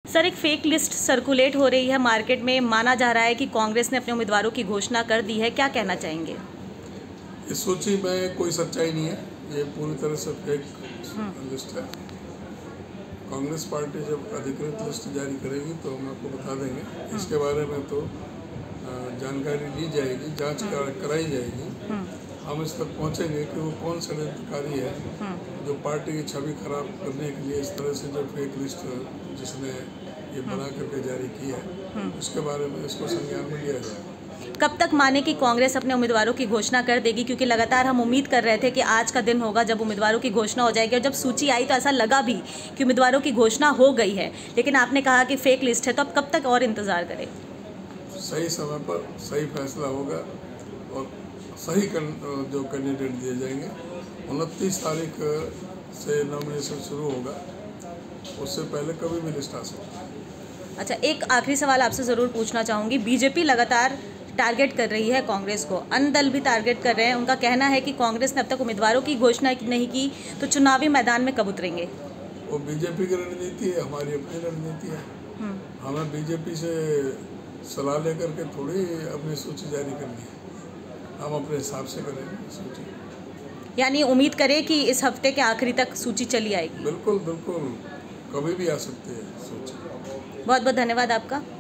Sir, एक fake list circulate हो रही है मार्केट में, माना जा रहा है कि कांग्रेस ने अपने उम्मीदवारों की घोषणा कर दी है, क्या कहना चाहेंगे? इस सूची में कोई सच्चाई नहीं है, ये पूरी तरह से फेक लिस्ट है। कांग्रेस पार्टी जब अधिकृत लिस्ट जारी करेगी तो हम आपको बता देंगे। इसके बारे में तो जानकारी ली जाएगी, जांच कराई जाएगी। हम इस तक पहुंचेंगे कि वो कौन षड्यंत्रकारी है जो पार्टी की छवि खराब करने के लिए इस तरह से जो फेक लिस्ट जिसने ये बना करके जारी की है, उसके बारे में इसको संज्ञान में लिया जाएगा। कब तक माने कि कांग्रेस अपने उम्मीदवारों की घोषणा कर देगी? क्योंकि लगातार हम उम्मीद कर रहे थे कि आज का दिन होगा जब उम्मीदवारों की घोषणा हो जाएगी, और जब सूची आई तो ऐसा लगा भी कि उम्मीदवारों की घोषणा हो गई है, लेकिन आपने कहा कि फेक लिस्ट है, तो अब कब तक और इंतजार करें? सही समय पर सही फैसला होगा और सही जो कैंडिडेट दिए जाएंगे। 29 तारीख से नॉमिनेशन शुरू होगा, उससे पहले कभी भी लिस्ट आ सकती है। अच्छा, एक आखिरी सवाल आपसे ज़रूर पूछना चाहूँगी। बीजेपी लगातार टारगेट कर रही है कांग्रेस को, अन्य दल भी टारगेट कर रहे हैं। उनका कहना है कि कांग्रेस ने अब तक उम्मीदवारों की घोषणा नहीं की तो चुनावी मैदान में कब उतरेंगे? वो बीजेपी की रणनीति है, हमारी अपनी रणनीति है। हमें बीजेपी से सलाह लेकर के थोड़ी अपनी सूची जारी करनी है, हम अपने हिसाब से करेंगे सूची। यानी उम्मीद करें कि इस हफ्ते के आखिरी तक सूची चली आएगी? बिल्कुल बिल्कुल, कभी भी आ सकती है सूची। बहुत बहुत धन्यवाद आपका।